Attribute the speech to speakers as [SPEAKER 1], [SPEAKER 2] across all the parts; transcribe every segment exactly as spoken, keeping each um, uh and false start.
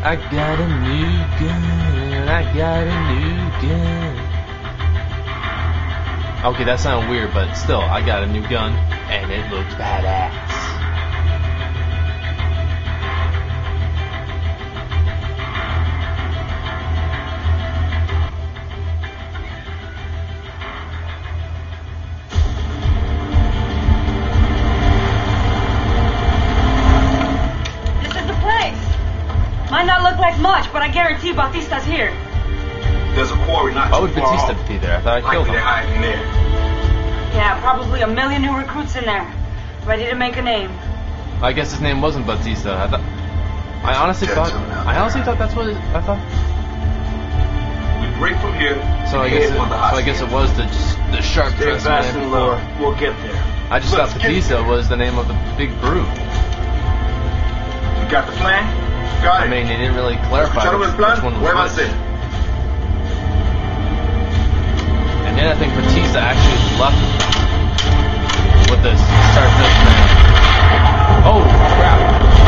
[SPEAKER 1] I got a new gun. I got a new gun. Okay, that sounded weird, but still, I got a new gun, and it looks badass.
[SPEAKER 2] Might not look like much, but I guarantee Bautista's here.
[SPEAKER 3] There's a quarry not
[SPEAKER 1] Why
[SPEAKER 3] too
[SPEAKER 1] would
[SPEAKER 3] far
[SPEAKER 1] Bautista
[SPEAKER 3] off.
[SPEAKER 1] be there? I thought I killed him.
[SPEAKER 3] They're hiding there.
[SPEAKER 2] Yeah, probably a million new recruits in there, ready to make a name.
[SPEAKER 1] I guess his name wasn't Bautista. I thought. I honestly thought. I honestly thought that's what it, I thought.
[SPEAKER 3] We break from here.
[SPEAKER 1] So I guess. It, so I guess it was the the sharp dressed man before.
[SPEAKER 3] We'll get there.
[SPEAKER 1] I just
[SPEAKER 3] Let's
[SPEAKER 1] thought Bautista was the name of the big brute.
[SPEAKER 3] You got the plan? Got
[SPEAKER 1] I
[SPEAKER 3] it.
[SPEAKER 1] mean, they didn't really clarify which, which one was which. And then I think Bautista actually left with this sharp dressed man. Oh crap!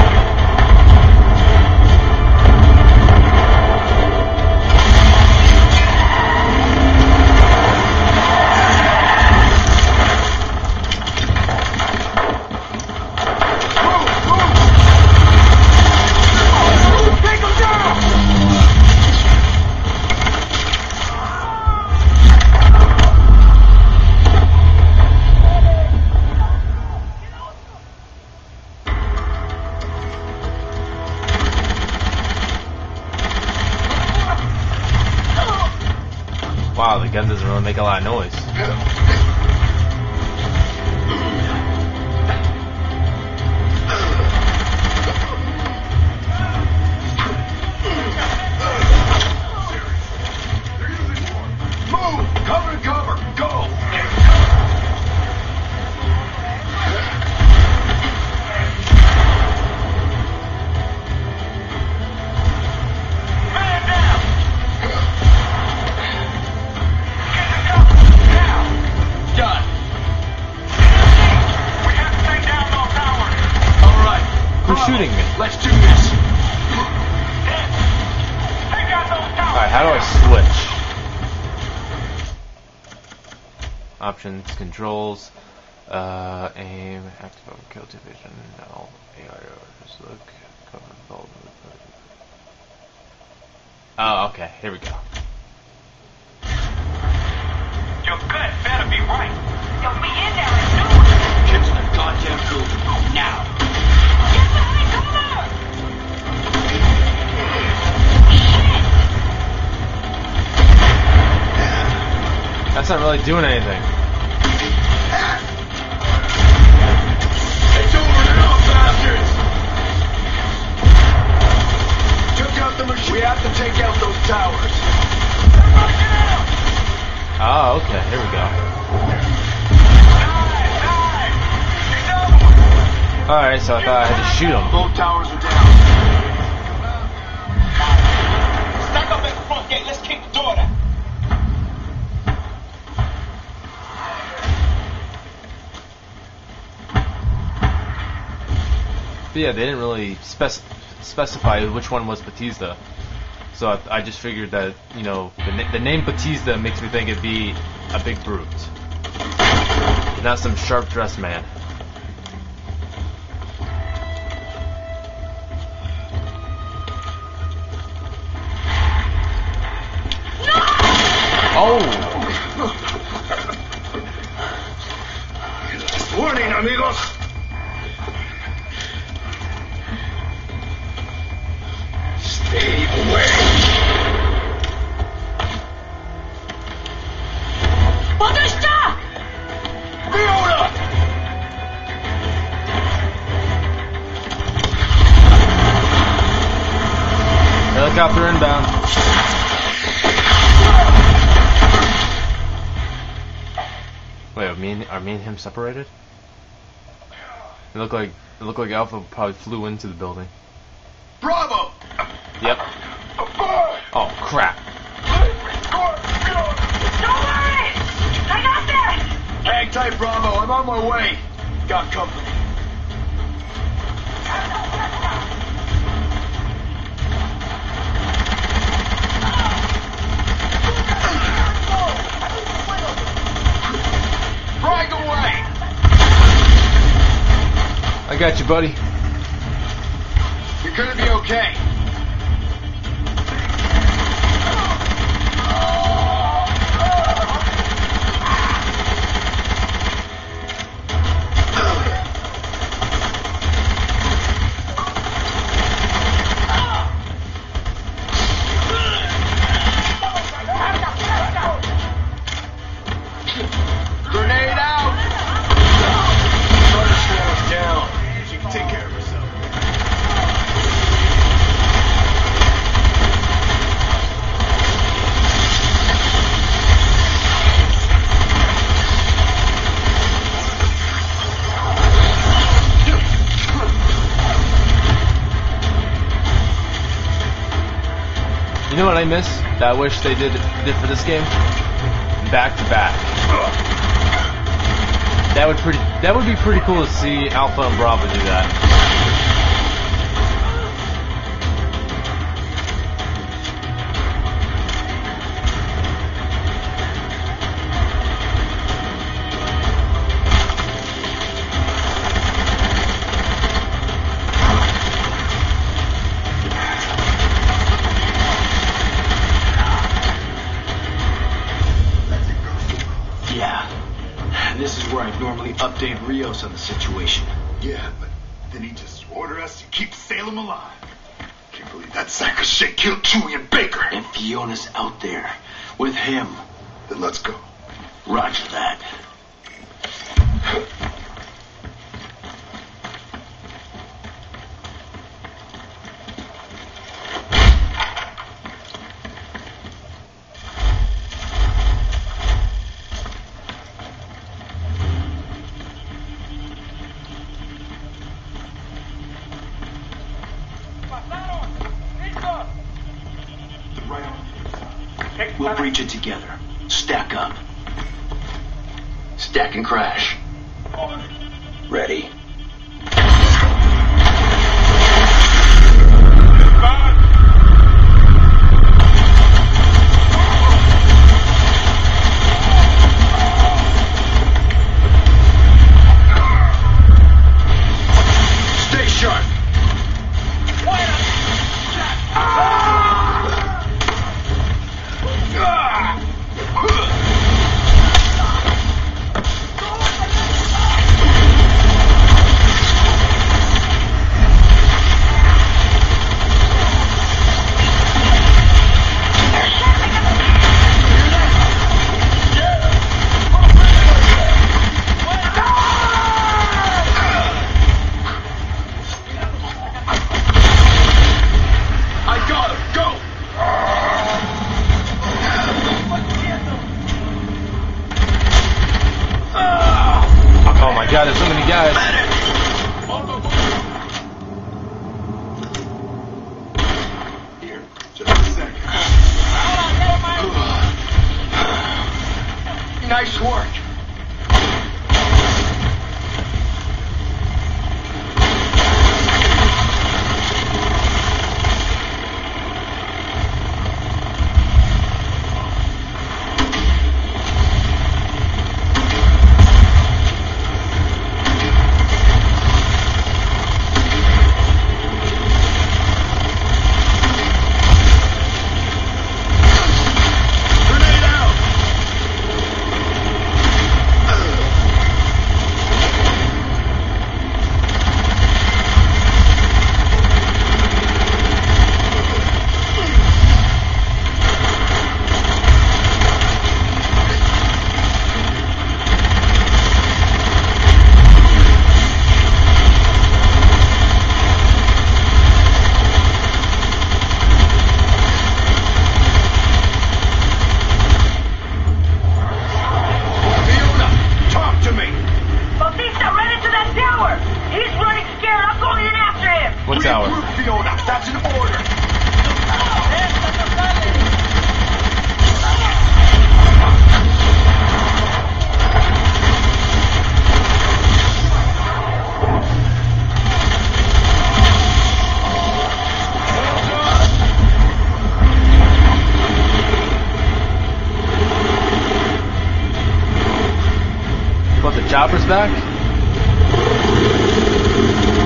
[SPEAKER 1] Wow, the gun doesn't really make a lot of noise.
[SPEAKER 3] Move! Cover, cover, go!
[SPEAKER 1] Shooting me.
[SPEAKER 3] Let's do this.
[SPEAKER 1] Alright, how do I switch? Options, controls, uh, aim, active on kill division, now A R just look, cover, hold. Oh, okay, here we go.
[SPEAKER 3] Your gut better be right.
[SPEAKER 2] Yo, we in there and do it.
[SPEAKER 3] Get to the goddamn building now.
[SPEAKER 1] That's not really doing anything.
[SPEAKER 3] It's over now, bastards! Took out the machine. We have to take out those towers.
[SPEAKER 1] Oh, okay, here we go. Alright, so I thought I had to shoot him.
[SPEAKER 3] Both towers are down. Stack up at the front gate. Let's kick the door down.
[SPEAKER 1] But yeah, they didn't really spec specify which one was Bautista. So I, I just figured that, you know, the, na the name Bautista makes me think it'd be a big brute. Not some sharp-dressed man. Oh!
[SPEAKER 3] Warning, amigos! Stay away!
[SPEAKER 2] Bautista!
[SPEAKER 3] Fiona!
[SPEAKER 1] Helicopter inbound. Wait, are me and, are me and him separated? It looked like it looked like Alpha probably flew into the building.
[SPEAKER 3] Bravo!
[SPEAKER 1] Yep. Oh crap!
[SPEAKER 2] Don't worry! I got this!
[SPEAKER 3] Hang tight, Bravo. I'm on my way. Got company.
[SPEAKER 1] got you, buddy.
[SPEAKER 3] You're gonna be okay. Grenade out! Try to slow us down. She can take care of herself.
[SPEAKER 1] You know what I miss that I wish they did did for this game? Back to back. That would pretty that would be pretty cool to see Alpha and Bravo do that.
[SPEAKER 4] This is where I'd normally update Rios on the situation.
[SPEAKER 3] Yeah, but then he just ordered us to keep Salem alive. Can't believe that sack of shit killed Chewie and Baker.
[SPEAKER 4] And Fiona's out there with him.
[SPEAKER 3] Then let's go.
[SPEAKER 4] Roger that. We'll breach it together. Stack up. Stack and crash. Ready.
[SPEAKER 3] Stay sharp.
[SPEAKER 1] God, there's so many guys.
[SPEAKER 3] Here, just a second. Nice work.
[SPEAKER 1] What tower?
[SPEAKER 3] Regroup, Fiona. That's an order.
[SPEAKER 1] What, the chopper's back?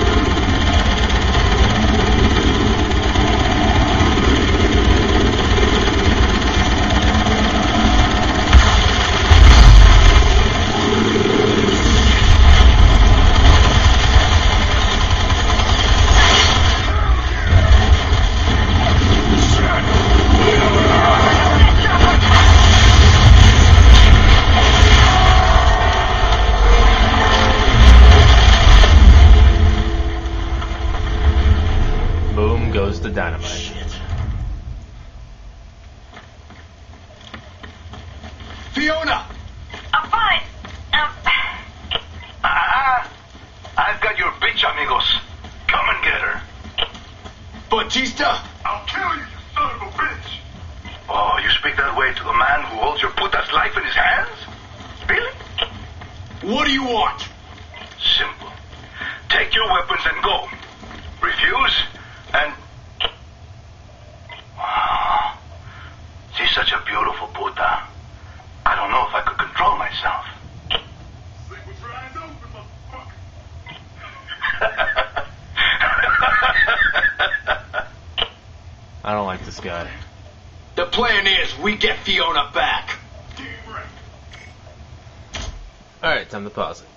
[SPEAKER 1] dynamite.
[SPEAKER 4] Shit.
[SPEAKER 3] Fiona!
[SPEAKER 5] I'm fine. Um,
[SPEAKER 6] Ah, I've got your bitch, amigos. Come and get her.
[SPEAKER 3] Bautista! I'll kill you, you son of a bitch!
[SPEAKER 6] Oh, you speak that way to the man who holds your puta's life in his hands? Really?
[SPEAKER 3] What do you want?
[SPEAKER 6] Simple. Take your weapons and go. Refuse, and... Wow. She's such a beautiful puta. I don't know if I could control myself.
[SPEAKER 3] Sleep with your eyes open, motherfucker.
[SPEAKER 1] I don't like this guy.
[SPEAKER 4] The plan is we get Fiona back.
[SPEAKER 3] Damn right.
[SPEAKER 1] Alright, time to pause it.